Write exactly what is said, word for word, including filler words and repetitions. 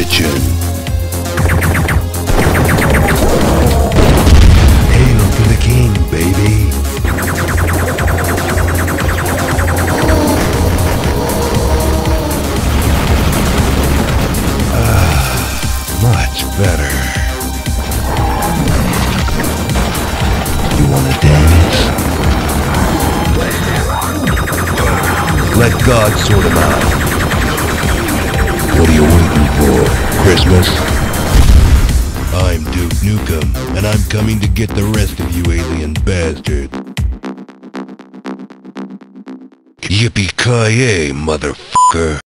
kitchen. Hail to the king, baby. Ah, much better. You wanna dance? Let God sort him out. What are you waiting for? Christmas? I'm Duke Nukem, and I'm coming to get the rest of you alien bastards. Yippee-ki-yay, motherfucker.